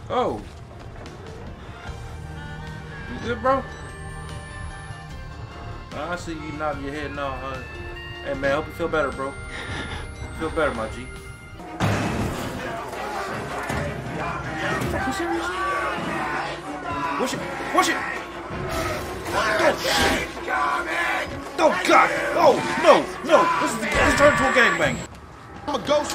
Oh. You good, bro? I see you nodding your head now. Hey, man, hope you feel better, bro. Feel better, my G. You serious? Push it! Push it! Oh, shit! Oh, God! Oh, no! No! This turned into a gangbang. I'm a ghost.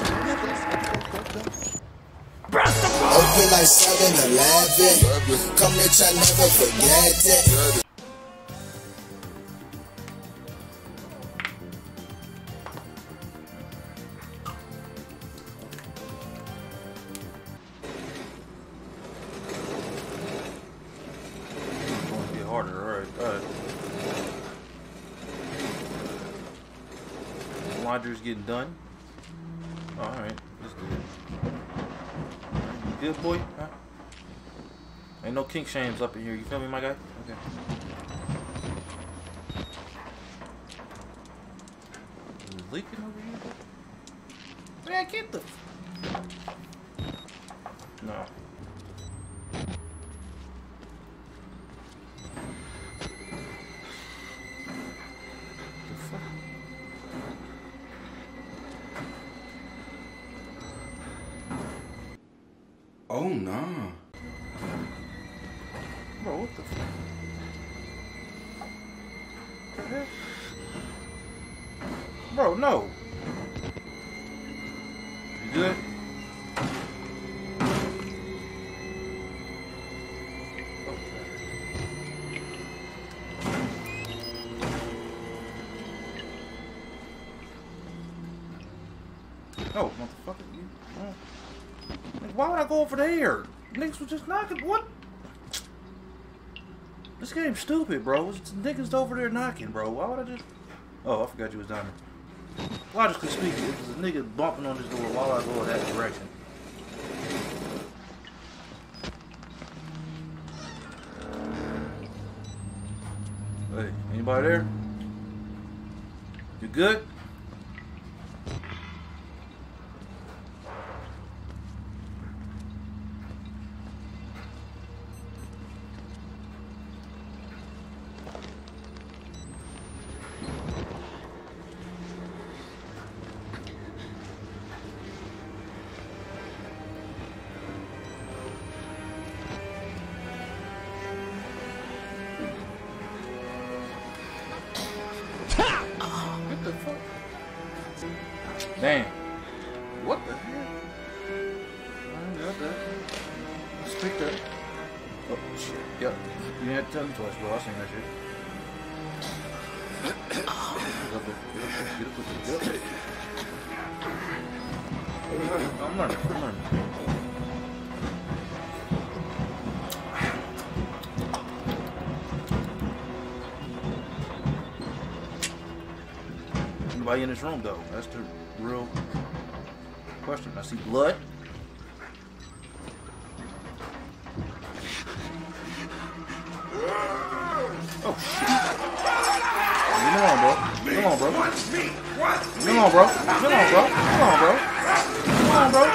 Open like 7-Eleven. Come bitch, I never forget it. It's going to get harder. Alright, alright. Laundry's getting done. Alright, that's good. Good boy, huh? Ain't no kink shames up in here, you feel me, my guy? Okay. Is it leaking over here? Man, get the... No. The fuck? Oh, nah. Bro, what the fuck? What the heck? Bro, no. You good? Oh, motherfucker, you. Oh. Like, why would I go over there? Niggas was just knocking. What? This game's stupid, bro. It's niggas over there knocking, bro. Why would I just... Oh, I forgot you was down there. Logically speaking, if there's a nigga bumping on this door, why would I go in that direction? Hey, anybody there? You good? What the fuck? Damn. What the hell? I got that. Let's pick that. Oh, shit. Yep. You had to tell me twice, bro. I seen that shit. Get up there. Get up there. I'm learning. I'm learning. Anybody in this room, though? That's the real question. I see blood. Oh, shit. Come on, bro. Come on, bro. Come on, bro. Come on, bro. Come on, bro. Come on, bro.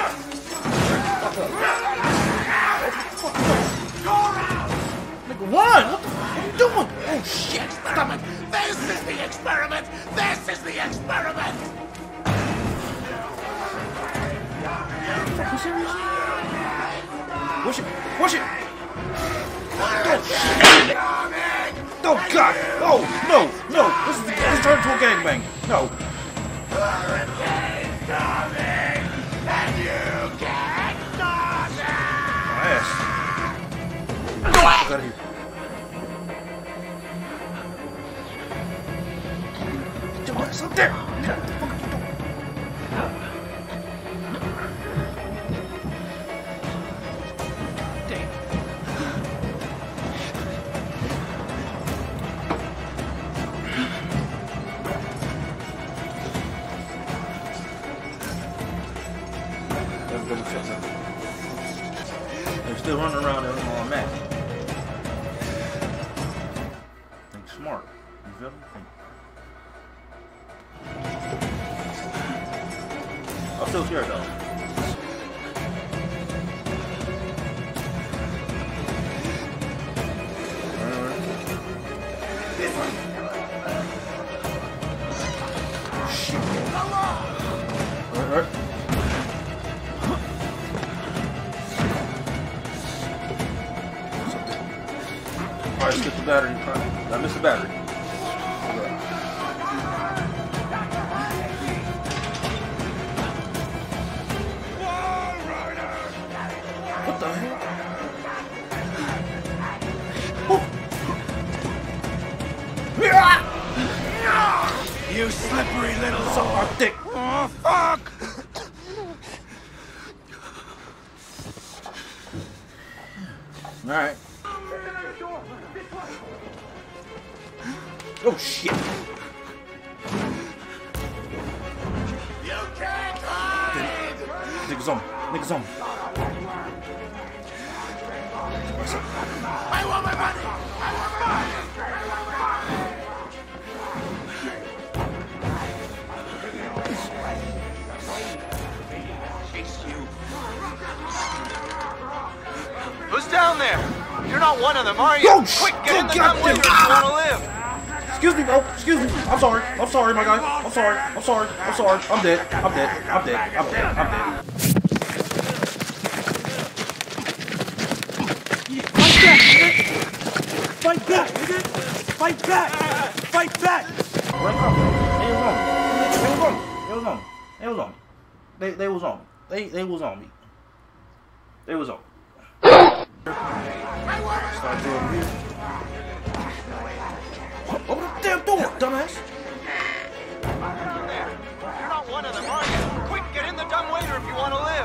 Nigga, run! What the fuck are you doing? Oh, shit. Stop it. This is the experiment! This is the experiment! Are you serious? Push it! Push it! Oh, shit! Oh, God! Oh, no! No! This turned into a gangbang! No! Hurricane's coming! And you can't stop it! My ass. Get out of here. Get your ass up there! What the fuck are you doing? They're still running around there on that. Think smart. You feel me? I'm still scared though. Alright, skip the battery. I missed the battery. What the hell? You slippery little... Suck my dick. Oh, fuck! Alright. Oh shit. You can't hide! Niggas on me. Niggas on me. I want my money! I want money! Who's down there? You're not one of them, are you? Oh, quick, get in the God dumb window if you want to live. Excuse me, bro. Excuse me. I'm sorry. I'm sorry, my guy. I'm sorry. I'm sorry. I'm sorry. I'm dead. I'm dead. I'm dead. I'm dead. I'm dead. Fight back, nigga! Fight back! Fight back! Run up. They was on me. They was on me. They was on me. They was on me. They was on me. They was on me. Start doing here. Open the damn door, dumbass. You're not one of them, are you? Quick, get in the dumb waiter if you want to live.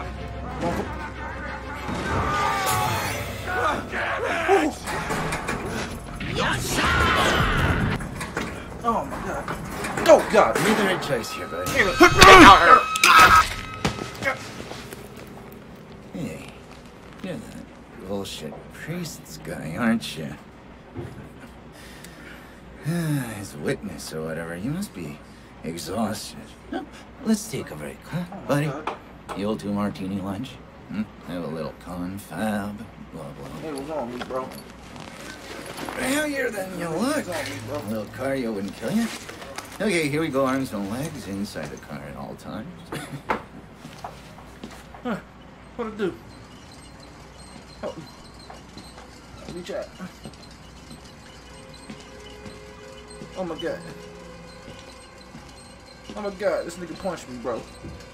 Oh my god. Oh god. Neither a choice here, buddy. Hey, you're that bullshit priest's guy, aren't you? As a witness or whatever, you must be exhausted. No, let's take a break, huh, buddy? You'll do martini lunch? Have a little confab, blah, blah. It was on me, bro. Heavier than you look. A little cardio wouldn't kill you. Okay, here we go, arms and legs inside the car at all times. Huh. What'd it do? Oh. Let me check. Oh my god. Oh my god, this nigga punched me, bro.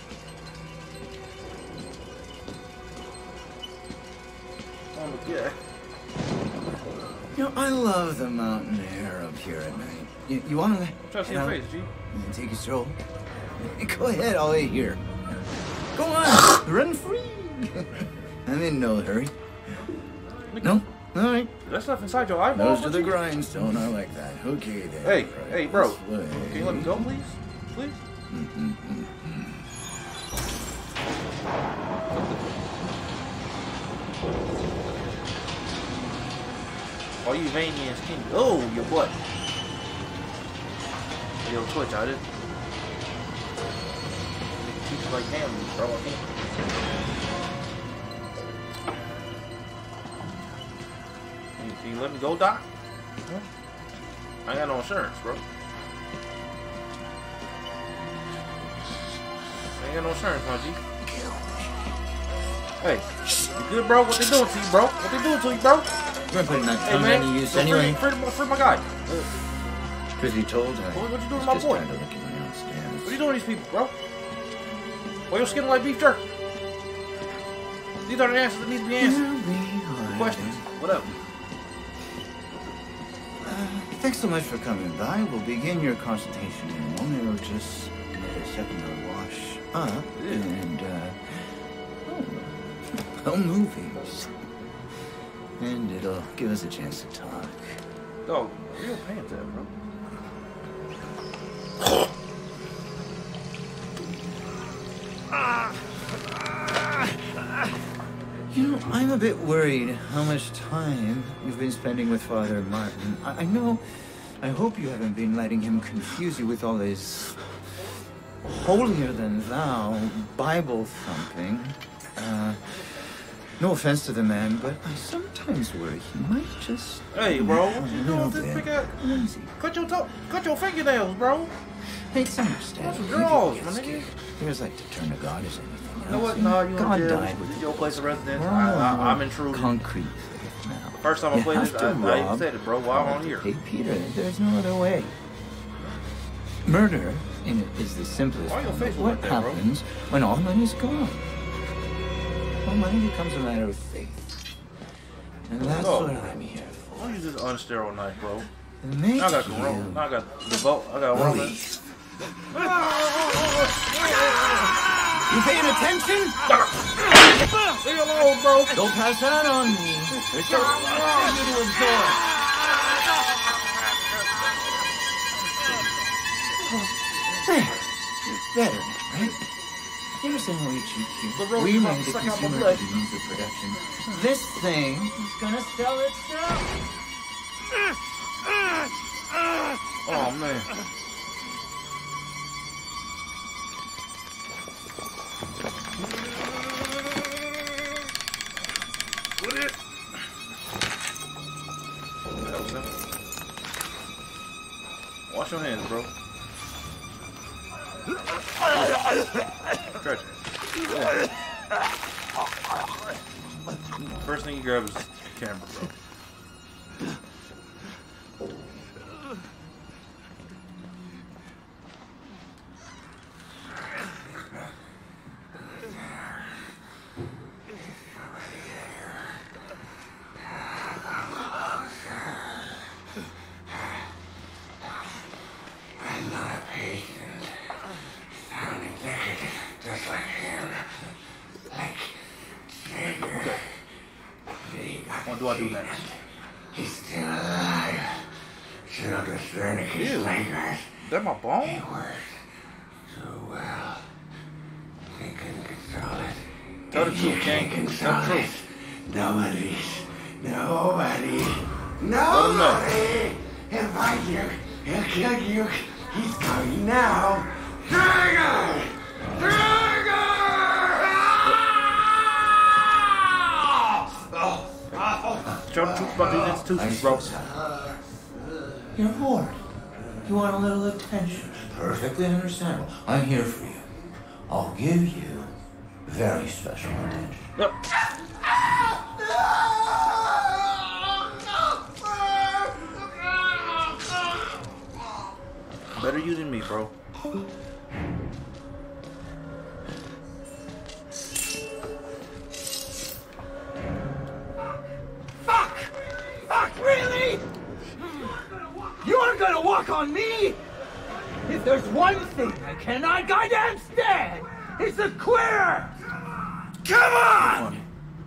Oh my god. You know, I love the mountain air up here at night. You want to Try to see your face, G. take a stroll? Go ahead, I'll wait here. Go on, run free. I'm in no hurry. No? All right. That stuff inside your eyeball. Those are the grindstone. I like that. Okay, then. Hey, Right hey, bro. this way. Can you let me go, please? Please? Oh, you veiny and skinny. Oh, your butt. Yo, Twitch, I did. Keep it like damn, bro. I can't. Can you let me go, Doc? Huh? I ain't got no insurance, bro. I ain't got no insurance, my G. Hey, you good, bro? What they doing to you, bro? What they doing to you, bro? We're putting that Hey, tongue man. to use Free anyway. my guy. Because you told her. What you doing to Just my boy? trying to look at my own scans. What are you doing to these people, bro? Why your skin like beef jerky? These are the answers that need to be answered. Questions. Whatever. Thanks so much for coming by. We'll begin your consultation in a moment. It'll just need a second to wash up. And, movies. And it'll give us a chance to talk. Dog, real pants there, bro. You know, I'm a bit worried how much time you've been spending with Father Martin. I know, I hope you haven't been letting him confuse you with all his holier-than-thou Bible thumping. No offense to the man, but I sometimes worry he might just... Hey, bro, what you a doing little with this bit big ass? crazy. Cut your fingernails, bro. Hey, it's understandable. That's draws, my nigga. There's like to turn to God as anything else. You know what? No, you God in jail. died This with is your place of residence. We're I'm all intruding. concrete faith now. First time I You played have it, to I even rob said it, bro. Why I'm on here? Hey, Peter, there's no other way. Murder is the simplest Why your form face of look what like that, bro? happens when all money's gone. Well, money becomes a matter of faith. And that's Oh. what I'm here for. Why use this unsterile knife, bro? To make Now I got you Corona. Now I got the vote. I got Roman. believe. You paying attention? Leave me alone, bro. Don't pass that on me. There's so much for you to absorb. There. It's better now, right? You understand how we cheat here? The road We is made about the to suck out my consumer blood. the means of production. This thing is gonna sell itself. Oh, man. Put it. That was simple. Wash your hands, bro. Stretch. Yeah. First thing you grab is the camera, bro. What do I do next? He's still alive. Should understand his Ew. fingers. That my bone? He worked so well. He can control it. Tell the If truth, you King. can't Tell the control it, truth. nobody. Let him know. He'll find you. He'll kill you. He's coming now. Trigger! Trigger! Tell the truth about these institutions, bro. You're bored. You want a little attention. Perfectly understandable. I'm here for you. I'll give you very special attention. Look. Better you than me, bro. Fuck! Fuck, really? You aren't gonna walk on me? If there's one thing I cannot goddamn stand, it's a quitter! Come on! Funny.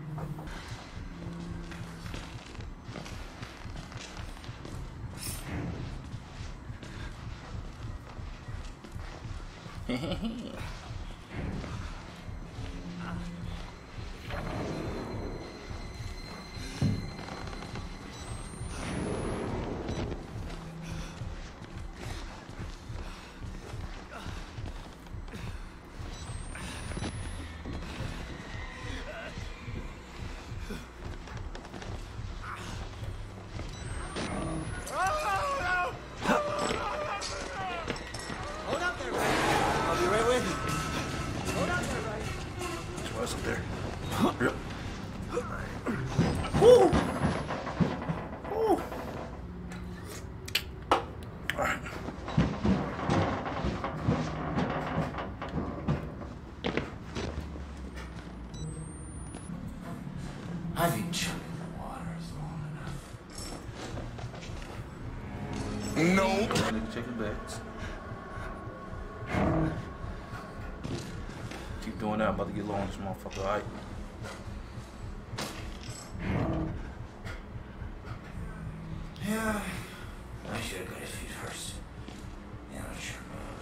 I'll be right with you. Hold up there, right? That's why it's up there. Yep. Woo! Woo. All right. I've been chugging the waters long enough. Nigga chicken backs. Keep doing that. I'm about to get low on this motherfucker. All right. Yeah, I should have got his feet first. Yeah, I'm sure.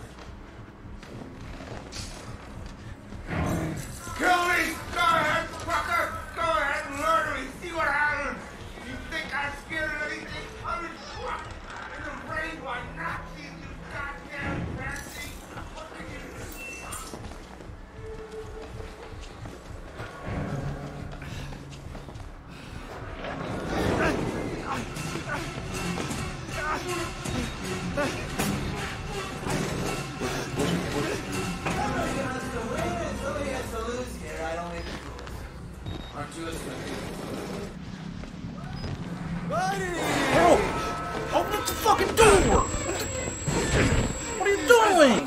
Kill me! Go ahead, fucker! Go ahead and murder me! See what happens! You think I'm scared of anything? I'm in truck! In the rain by Nazis, you goddamn Nazi! What are you doing? Bro! Open the fucking door! What are you doing?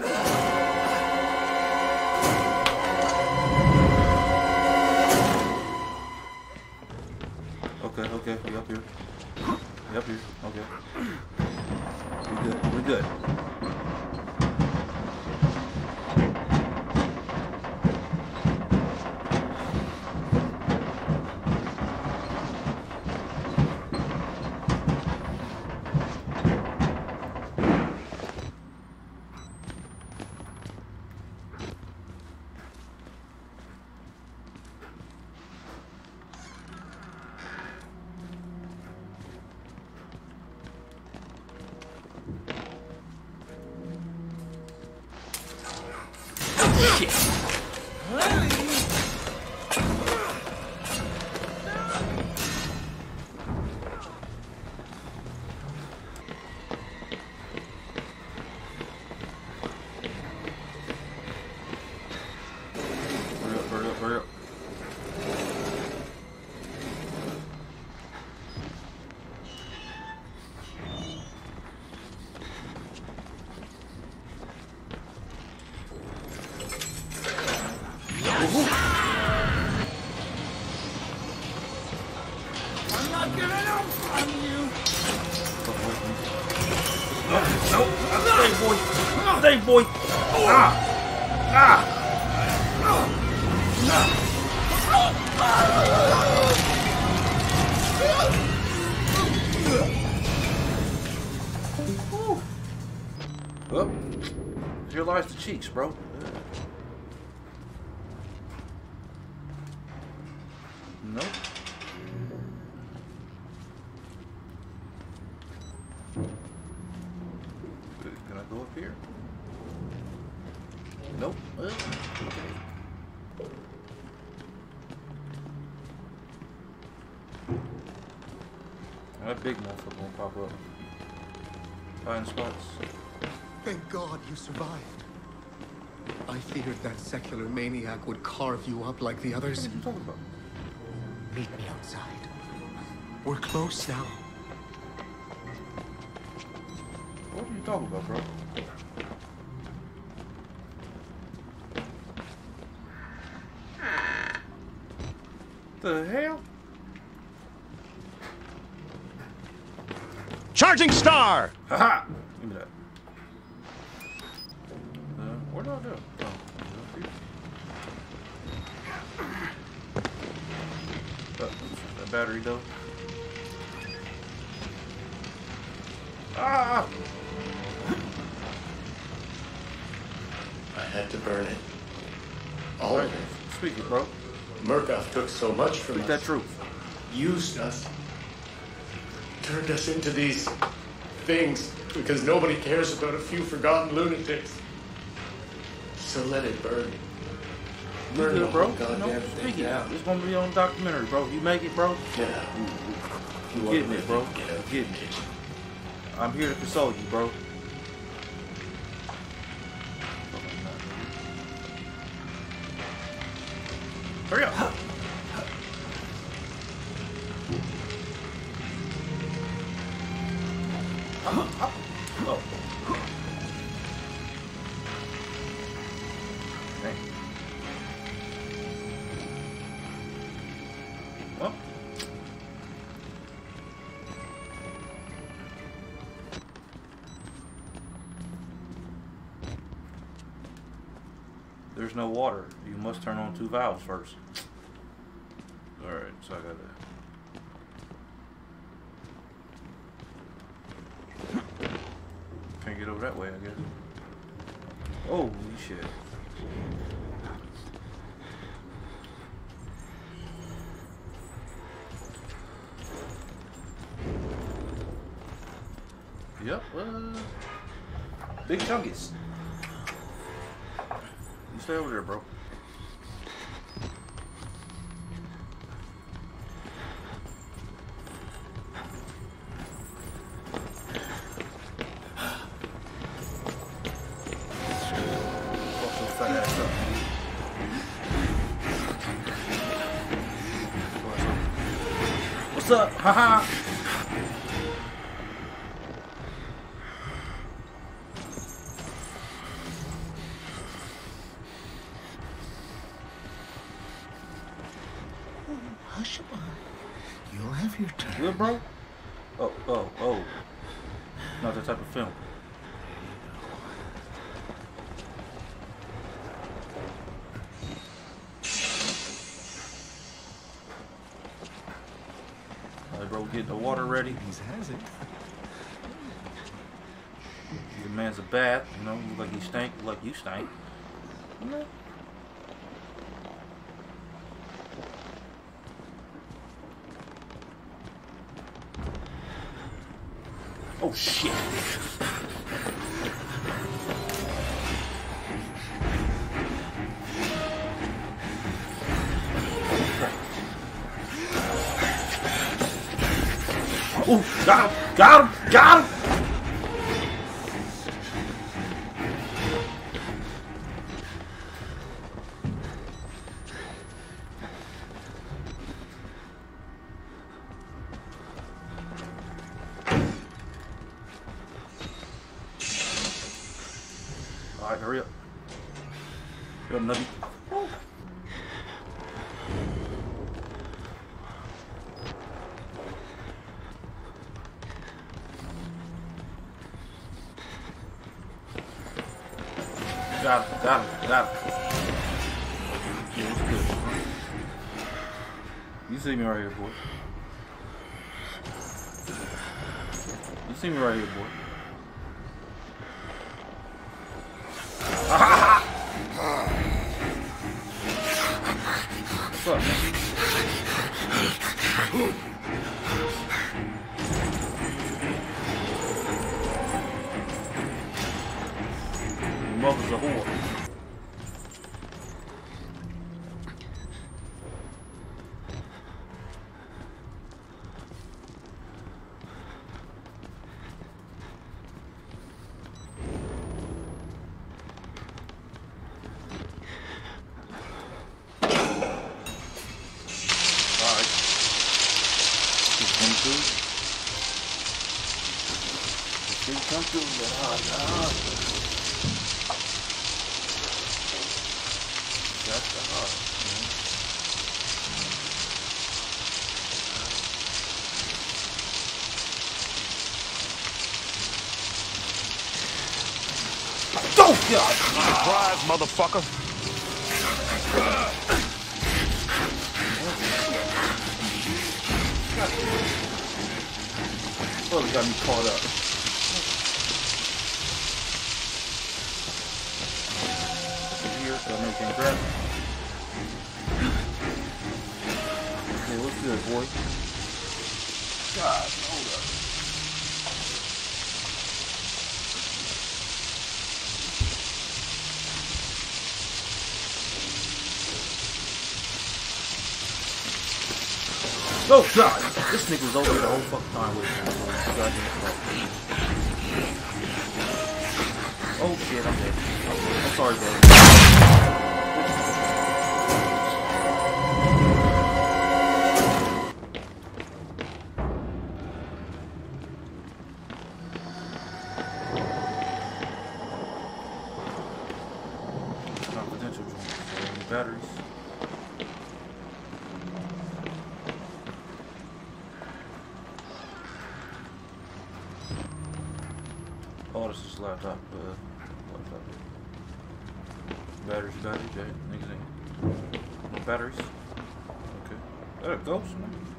Okay, we up here. We up here. Okay. We good. We good. Hurry up. I'm not giving up on you. No. Stay, boy. Well, here lies the cheeks, bro. Nope. Can I go up here? Nope. Okay. That big motherfucker won't pop up. Find spots. Thank God you survived. I feared that secular maniac would carve you up like the others. What are you talking about? Meet me outside. We're close now. What are you talking about, bro? The hell? Charging star! Haha! Give me that. What do I do? Oh, that battery though. Ah! I had to burn it. All of it. Speak it, bro. Murkoff took so much from Speak us. that truth. Used us. Turned us into these things because nobody cares about a few forgotten lunatics. So let it burn. You Burn the good, bro? whole goddamn Speak thing it. down. It's gonna be on documentary, bro. You make it, bro. Get out. You want Getting to it, bro. Get out. Getting it. I'm here to console you, bro. Hurry up. Oh. Okay. Well. There's no water. You must turn on 2 valves first. Alright, so I gotta... Can't get over that way, I guess. Holy shit. Yep, big chunkies. You stay over there, bro. What's up? Haha. You'll have your turn. Good, bro? Oh. Not that type of film. Alright, bro, get the water ready. Has it? The man's a bath, you know, look like he stank, look like you stank. You know? Oh shit. Oh, got him! Got him! Got him! Alright, hurry up. Hurry up, Nubby. Got him. Yeah, what's good? You see me right here, boy. You see me right here, boy. What's up, man? Your mother's a whore. Come through, but that's the heart. Oh God! Surprise, motherfucker! Oh, they got me caught up. Here, so I know you can grab it. Okay, what's good, boy? God, hold up. Oh God! This nigga was over here the whole fucking time with me. Oh shit, I'm dead. I'm sorry, bro. Confidential joint. Batteries. Oh, this is laptop. Laptop. Batteries, okay. Niggas ain't. No batteries. Okay. There it goes.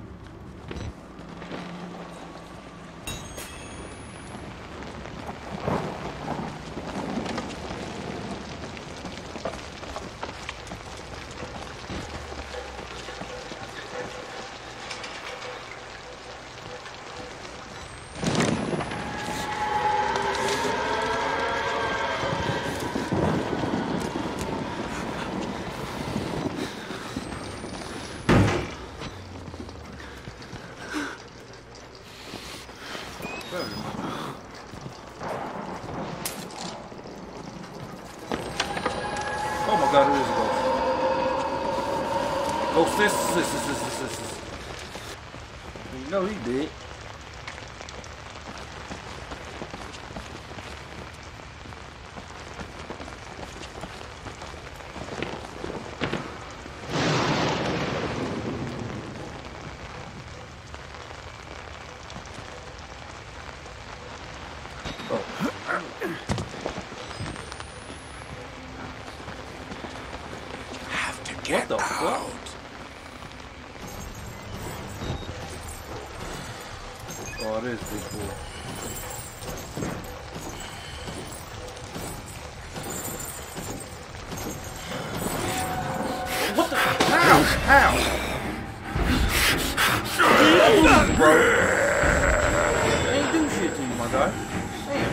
Oh my God, it is a ghost. Ghost, this. You know he did. Oh. Have to get What the out. fuck? Oh, it is big boy. What the? How? Bro. They ain't do shit to you, my guy. Damn.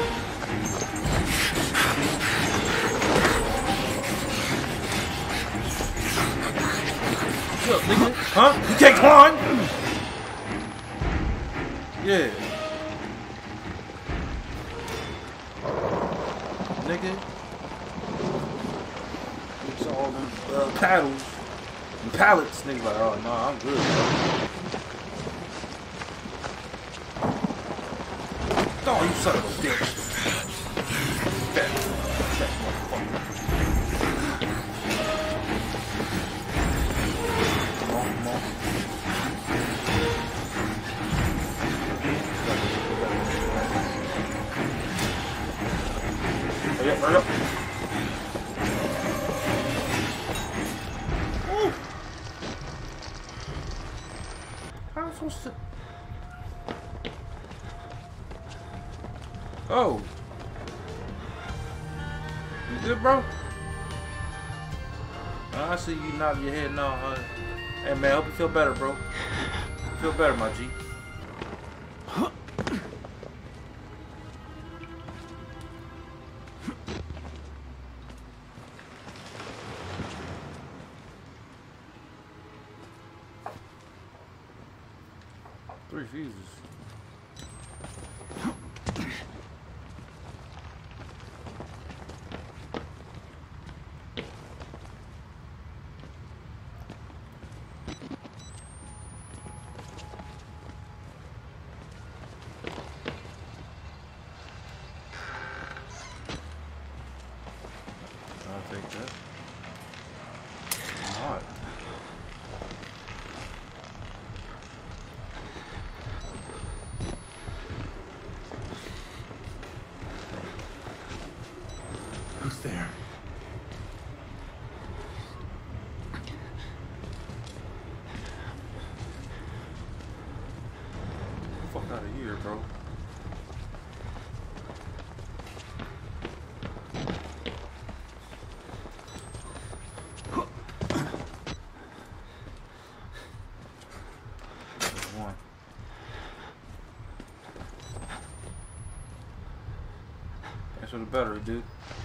What's up, nigga? Huh? You can't climb? Yeah. Nigga. It's all them paddles and pallets. Nigga like, oh no, I'm good, bro. Oh, you son of a bitch. Fat motherfucker. Come on, come on. Hurry up, hurry up. Woo. How am I supposed to... Oh. You good, bro? I see you nodding your head now, huh? Hey, man, hope you feel better, bro. You feel better, my G. Three fuses. I'll take that. Alright. Who's there? Get the fuck out of here, bro. One. Thanks for the battery, dude.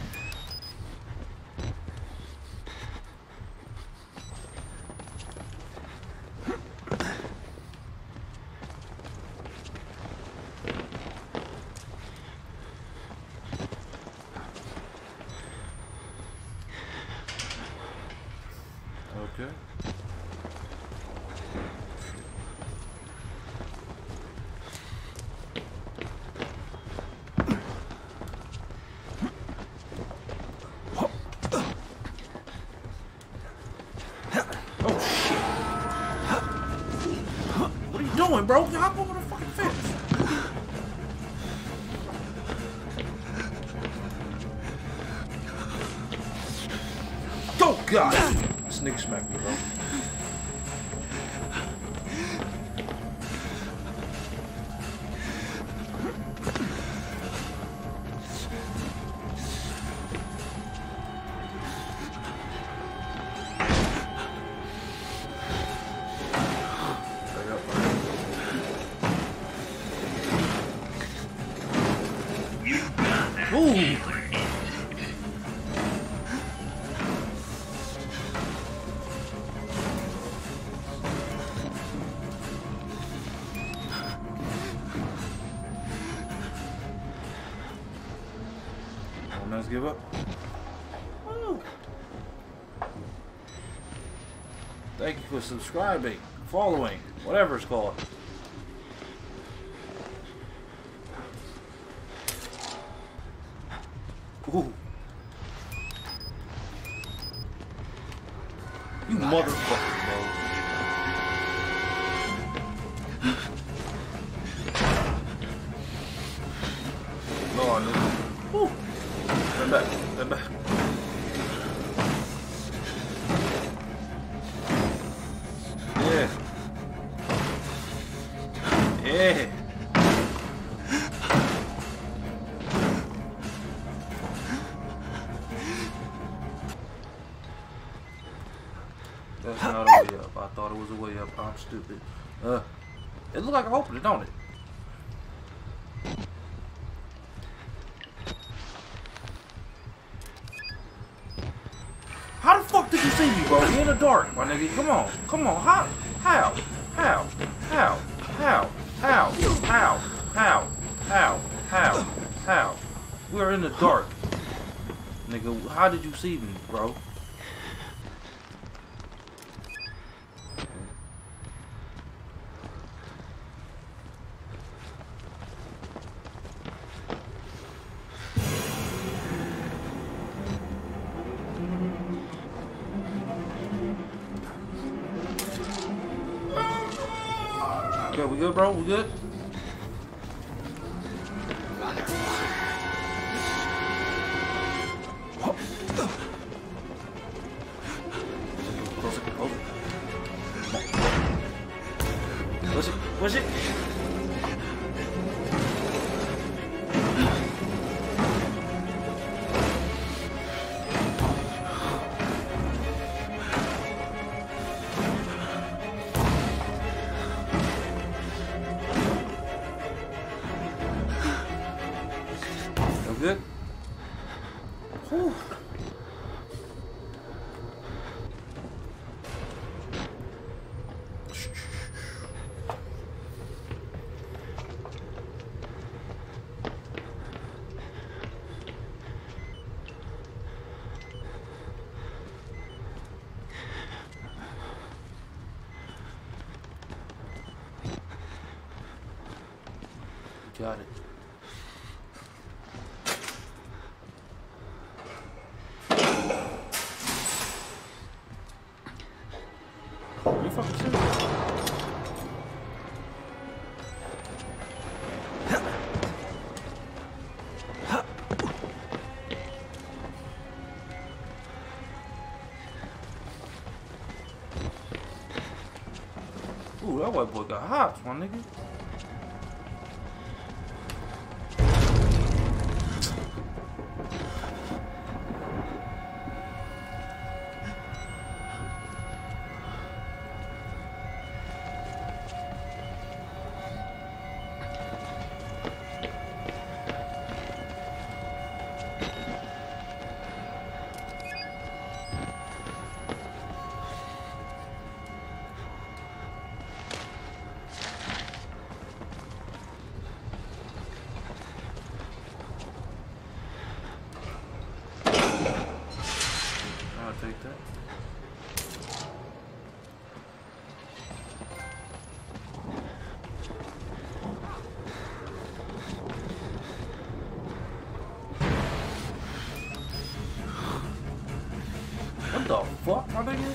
Okay. Oh shit! What are you doing, bro? Hop over the fucking fence. Oh god! This nigga smacked me, bro. Ooh. Let's give up. Woo. Thank you for subscribing, following, whatever it's called. Ooh. You motherfucker, bro. Yeah. That's not a way up. I thought it was a way up. I'm stupid. It looked like I opened it, don't it? How the fuck did you see me, bro? You in the dark, my nigga. Come on. Come on. How? How? How? How? How? How? How? How? How? How? How? We're in the dark. Nigga, how did you see me, bro? Okay, we good, bro? We good? Closer, closer. Push it, push it. Good. Whew. Got it. You fucking serious? Ooh, that white boy got hops, my nigga. Take that. What the fuck, my nigga?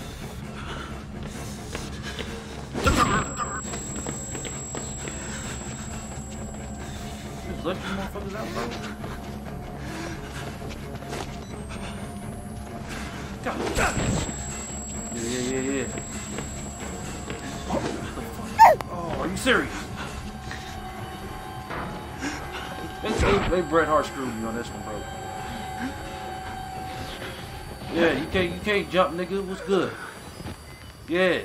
Just let you motherfuckers out, bro. Yeah. Oh, are you serious? They Bret Hart screwed you on this one, bro. Yeah, you can't jump, nigga. What's good? Yeah.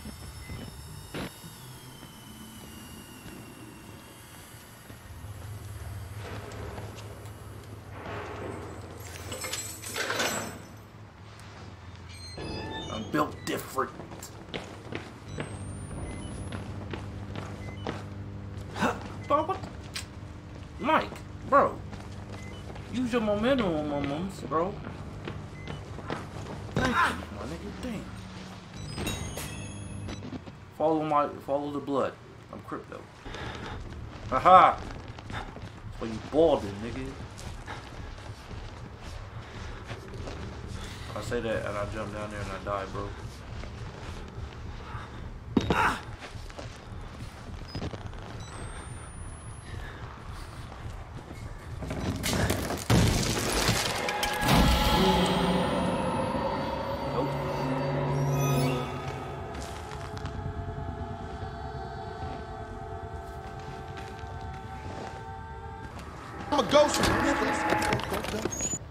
Built different. Bro, what? Mike, bro. Use your momentum on my moments, bro. Thank you, my nigga. Damn. Follow the blood. I'm crypto. Haha. So you balding, nigga. I say that and I jump down there and I die, bro. Nope. go, Sabrina. Go.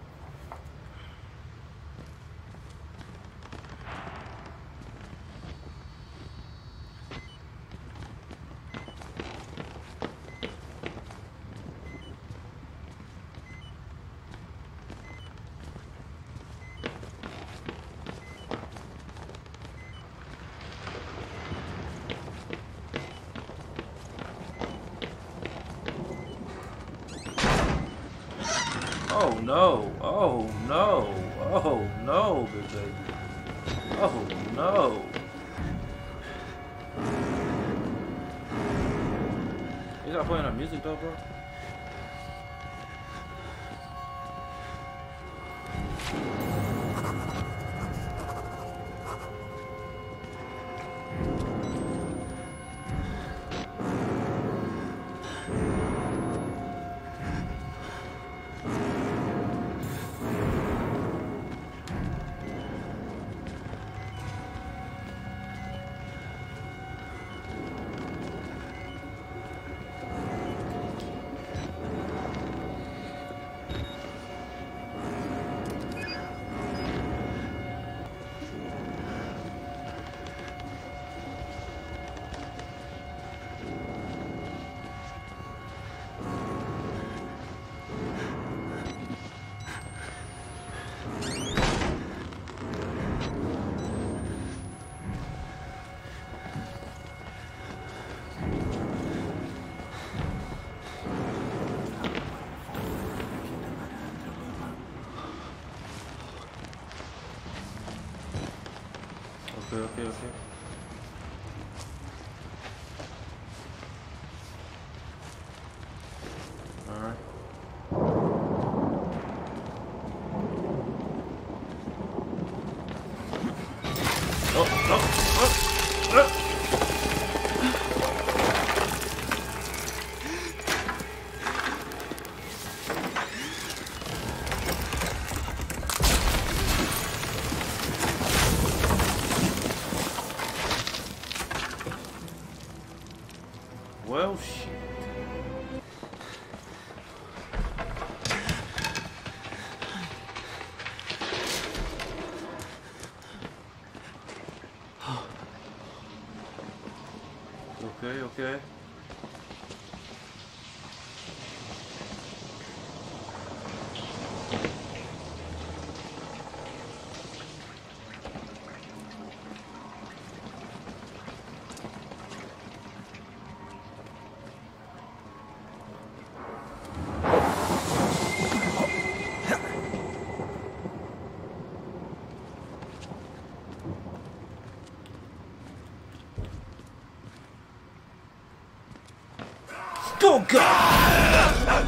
Oh no, oh no, oh no, big baby. Oh no. You got playing that music though, bro? Okay. Alright. Well, shit. Okay. Oh God!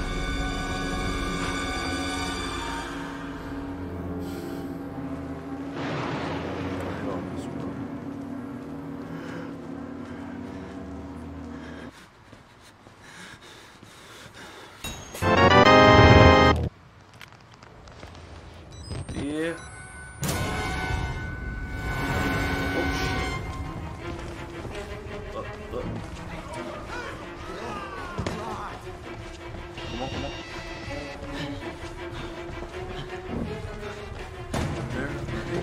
Yeah. Oh shit. Look. Come on. There.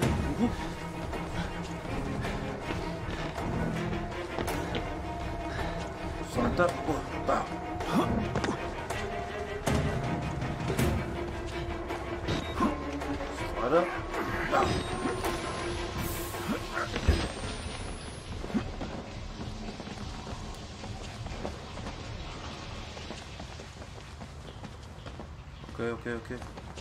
Slide up. Bow. Slide up. Bow. Okay.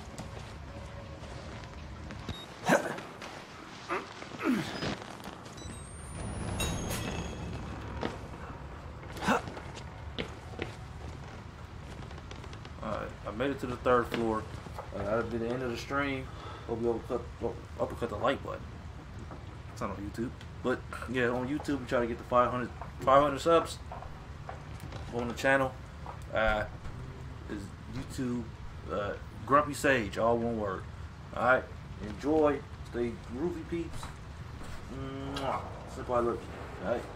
Alright, I made it to the 3rd floor. That'll be the end of the stream. Hope you uppercut the like button. It's not on YouTube. But yeah, on YouTube we try to get to 500 subs on the channel. Is YouTube Grumpy Sage, all one word. Alright, enjoy, stay groovy peeps. Simple, I love you. Alright.